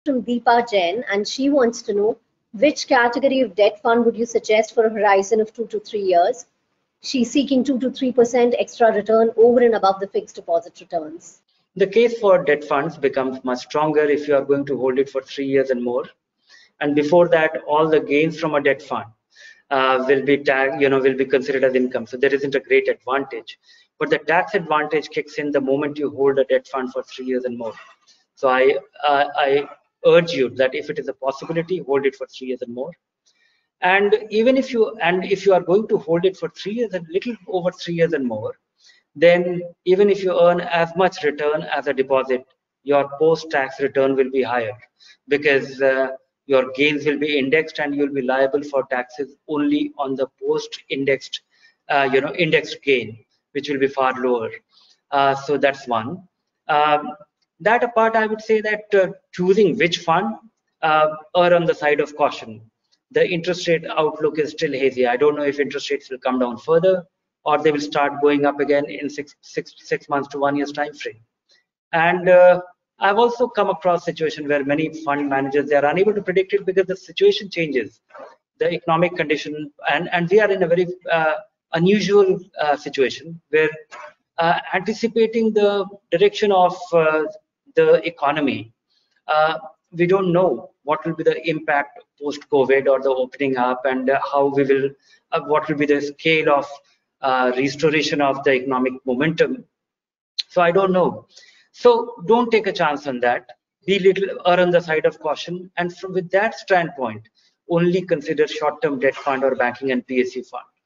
from Deepa Jain, and she wants to know which category of debt fund would you suggest for a horizon of 2 to 3 years? She's seeking 2 to 3% extra return over and above the fixed deposit returns. The case for debt funds becomes much stronger if you are going to hold it for 3 years and more. And before that, all the gains from a debt fund will be will be considered as income. So there isn't a great advantage. But the tax advantage kicks in the moment you hold a debt fund for 3 years and more. So I urge you that if it is a possibility, hold it for 3 years and more. And even if you are going to hold it for 3 years and little over 3 years and more, then even if you earn as much return as a deposit, your post-tax return will be higher because your gains will be indexed and you'll be liable for taxes only on the post-indexed, indexed gain, which will be far lower. So that's one. That apart, I would say that choosing which fund are on the side of caution. The interest rate outlook is still hazy. I don't know if interest rates will come down further or they will start going up again in six months to 1 year's time frame. And I've also come across situation where many fund managers, they are unable to predict it because the situation changes, the economic condition, and we are in a very unusual situation where anticipating the direction of the economy, we don't know what will be the impact post-COVID or the opening up, and how we will, what will be the scale of restoration of the economic momentum. So I don't know. So don't take a chance on that. Be little or on the side of caution, and with that standpoint, only consider short-term debt fund or banking and PSU fund.